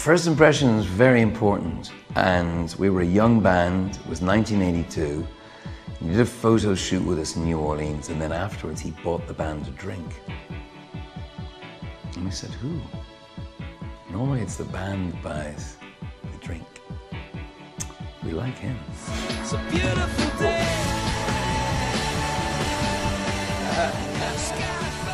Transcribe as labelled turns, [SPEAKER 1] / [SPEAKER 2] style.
[SPEAKER 1] First impression is very important, and we were a young band. It was 1982. He did a photo shoot with us in New Orleans, and then afterwards he bought the band a drink. And we said, who? Normally it's the band that buys the drink. We like him.
[SPEAKER 2] It's a beautiful day.